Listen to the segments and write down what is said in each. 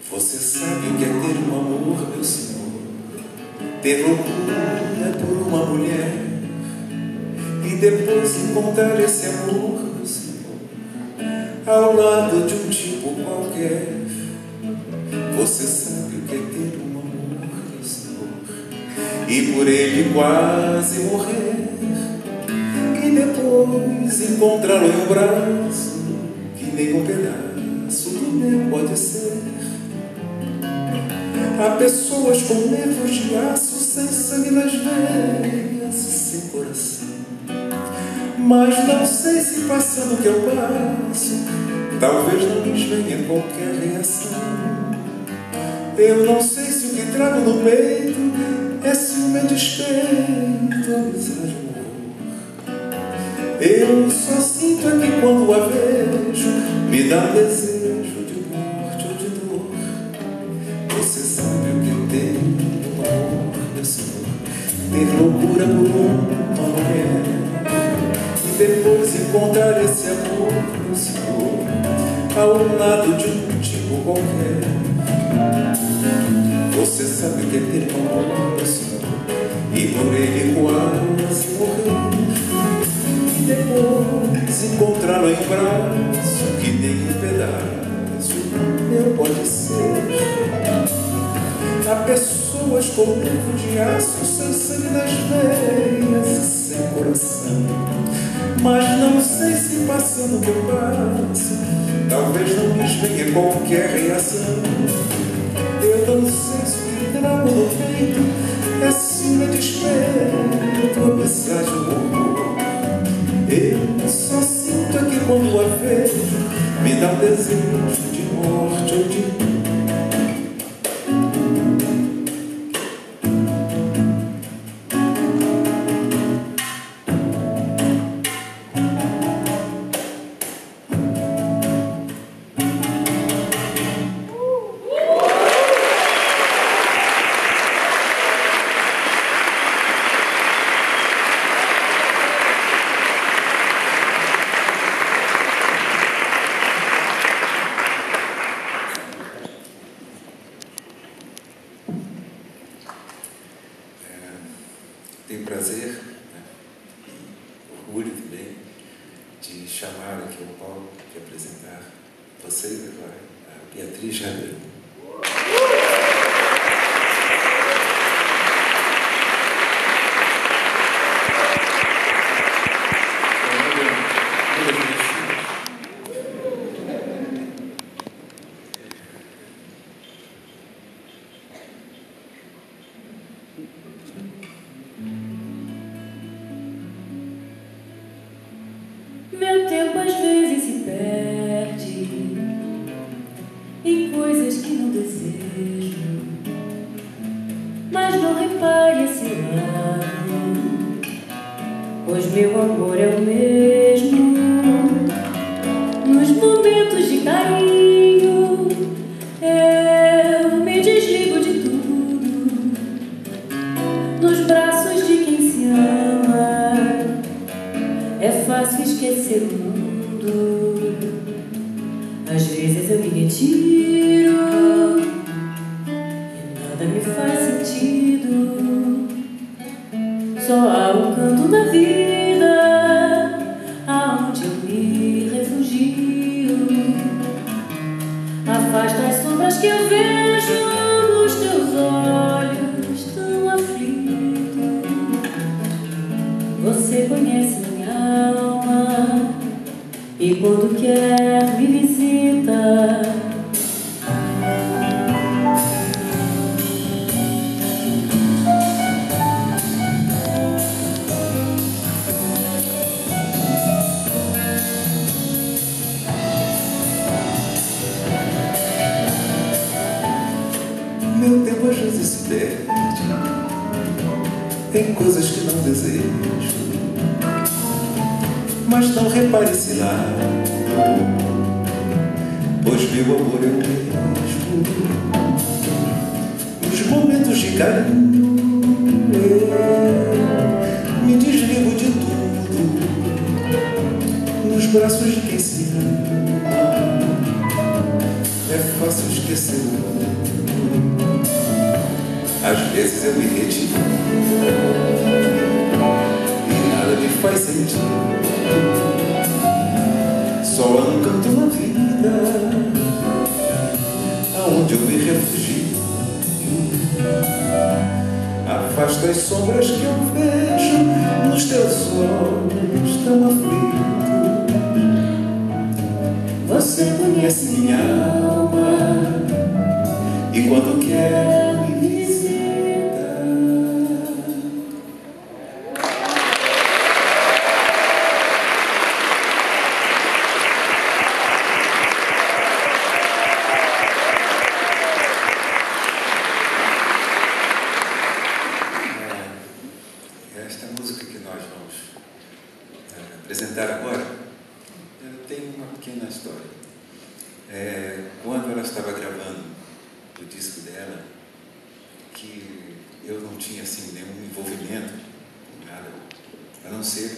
Você sabe o que é ter um amor, meu senhor? Ter loucura por uma mulher e depois encontrar esse amor, meu senhor, ao lado de um tipo qualquer. Você sabe o que é ter um amor, meu senhor, e por ele quase morrer e depois encontrá-lo em um braço que nem um pedaço do meu pode ser. Há pessoas com nervos de aço, sem sangue nas veias e sem coração, mas não sei se passando o que eu passo, talvez não lhes venha qualquer reação. Eu não sei se o que trago no peito é ciúme, despeito, amizade ou amor. Eu só sinto é que quando a vejo me dá desejo de morte ou de dor. Você sabe o que é ter um amor, meu senhor? Ter loucura por uma mulher e depois encontrar esse amor, meu senhor, ao lado de um tipo qualquer. Você sabe o que é ter um amor, meu senhor, e por ele quase morrer e depois encontrá-lo em um braço que nem um pedaço meu pode ser. Há pessoas com nervo de aço, sem sangue nas veias e sem coração, mas não sei se passando o que eu passo, talvez não lhes venha qualquer reação. Eu não sei se o que trago no peito é ciúme, despeito, amizade ou amor. Eu só sinto aqui quando a vejo me dá um desejo de morte ou de dor. Tenho prazer, né, e orgulho também de chamar aqui ao palco e apresentar vocês agora, a Beatriz Janeiro. Meu tempo às vezes se perde em coisas que não desejo, mas não repare esse lado, pois meu amor é o mesmo. Nos momentos de carinho eu me desligo de tudo, nos braços de quem se ama é fácil esquecer o mundo. Às vezes eu me retiro e nada me faz sentido. Só há um canto na vida aonde eu me refugio. Afasta as sombras que eu vejo nos teus olhos tão aflitos. Você conhece alma e quando quer me visita. Meu tempo às vezes se perde em coisas que não desejo, mas não repare esse lado, pois meu amor é o mesmo. Nos momentos de carinho eu me desligo de tudo, nos braços de quem se ama é fácil esquecer. Às vezes eu me retiro e nada me faz sentido. Só há um canto na vida aonde eu me refugio. Afasta as sombras que eu vejo nos teus olhos tão aflitos. Você conhece minha alma e quando quer me visita. Esta música que nós vamos apresentar agora tem uma pequena história. Quando ela estava gravando o disco dela, que eu não tinha assim nenhum envolvimento com nada, a não ser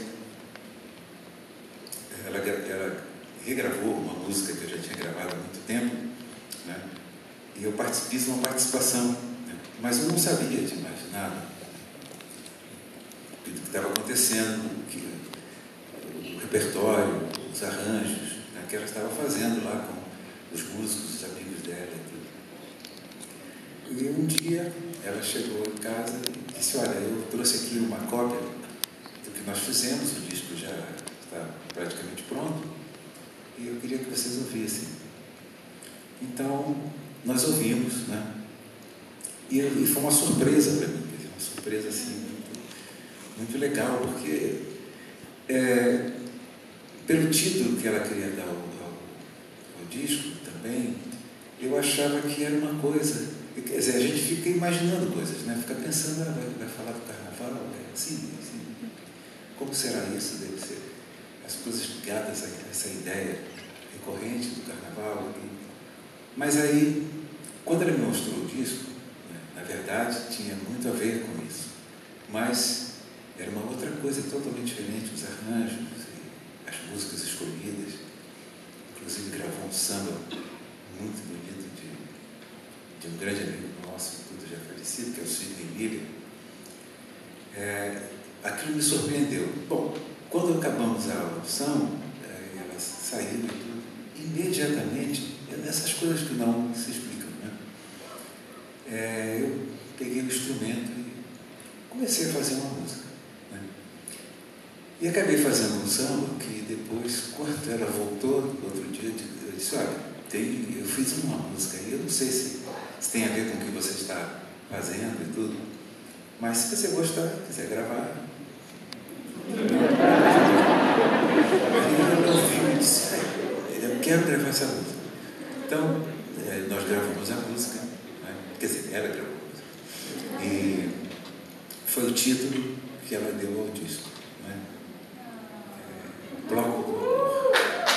ela regravou uma música que eu já tinha gravado há muito tempo, né? E eu fiz uma participação, né? Mas eu não sabia de mais nada do que estava acontecendo, o repertório, os arranjos, né, que ela estava fazendo lá com os músicos, os amigos dela e tudo. E um dia ela chegou em casa e disse: olha, eu trouxe aqui uma cópia do que nós fizemos, o disco já está praticamente pronto e eu queria que vocês ouvissem. Então nós ouvimos, né? E foi uma surpresa para mim, uma surpresa assim muito legal, porque pelo título que ela queria dar ao disco também, eu achava que era uma coisa, quer dizer, a gente fica imaginando coisas, né? Fica pensando, vai falar do carnaval, assim, como será isso? Deve ser as coisas ligadas a essa ideia recorrente do carnaval. Mas aí, quando ela me mostrou o disco, né, na verdade, tinha muito a ver com isso, mas era uma outra coisa totalmente diferente, os arranjos e as músicas escolhidas. Inclusive gravou um samba muito bonito de um grande amigo nosso, tudo já falecido, que é o Sidney Miller. Aquilo me surpreendeu. Bom, quando acabamos a audição, ela saiu e tudo, imediatamente, essas coisas que não se explicam, né? Eu peguei o instrumento e comecei a fazer uma música. E acabei fazendo um samba que depois, quando ela voltou, outro dia, eu disse: olha, eu fiz uma música aí, eu não sei se tem a ver com o que você está fazendo e tudo, mas se você gostar, quiser gravar. Aí eu ouvi e disse: eu quero gravar essa música. Então, nós gravamos a música, né? Quer dizer, ela gravou a música. E foi o título que ela deu ao disco. Bloco do Amor.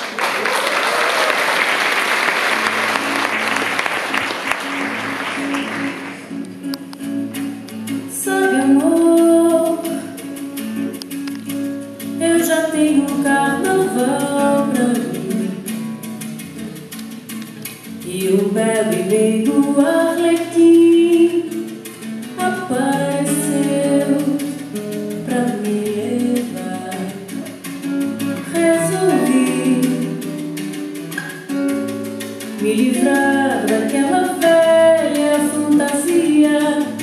Sabe, amor, eu já tenho um carnaval pra mim e um belo meio arlequim apareceu pra me levar. Me livrar daquela velha fantasia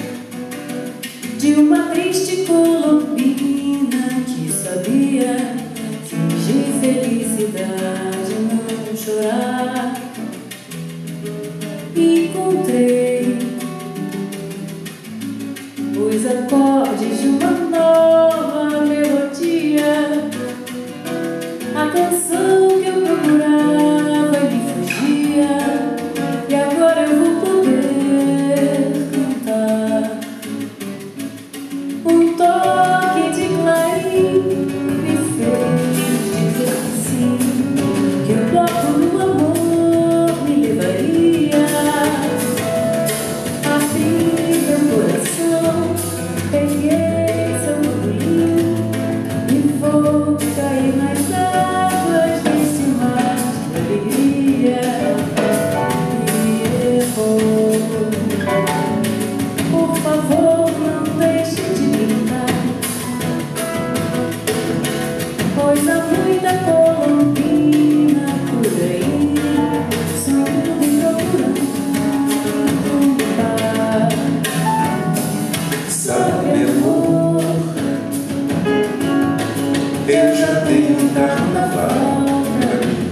de uma triste colombina que sabia fingir felicidade, não chorar. Encontrei os acordes de uma nova melodia, a canção que eu procurava e me fugia, e agora eu vou poder cantar. Um toque de clarim me fez dizer que sim, que o bloco do amor me levaria. Abri meu coração, peguei seu bolinho e vou cair nas águas. muita colombina por aí, sonhando e procurando um bar. Sabe, amor, eu já tenho um carnaval pra mim.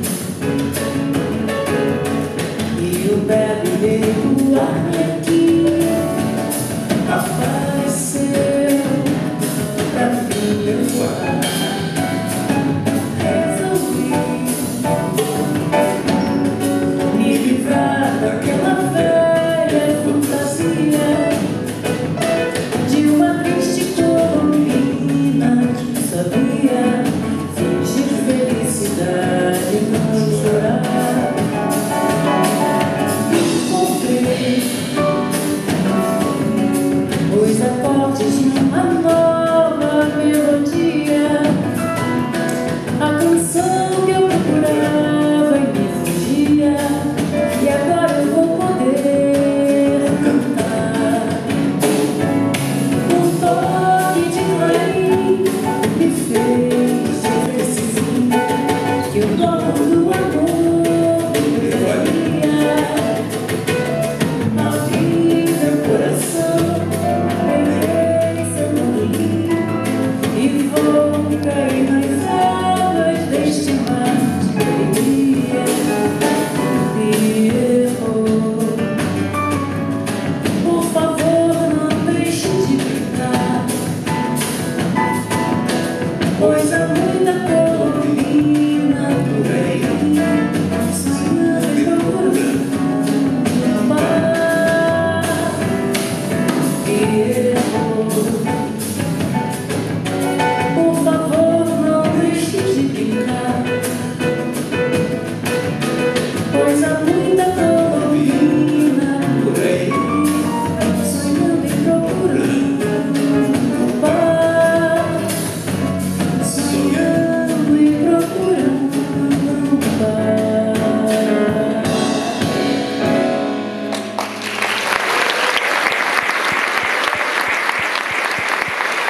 E o brasileiro aqui apareceu pra me levar. Resolvi me livrar daquela velha fantasia de uma triste colombiana que sabia fingir felicidade.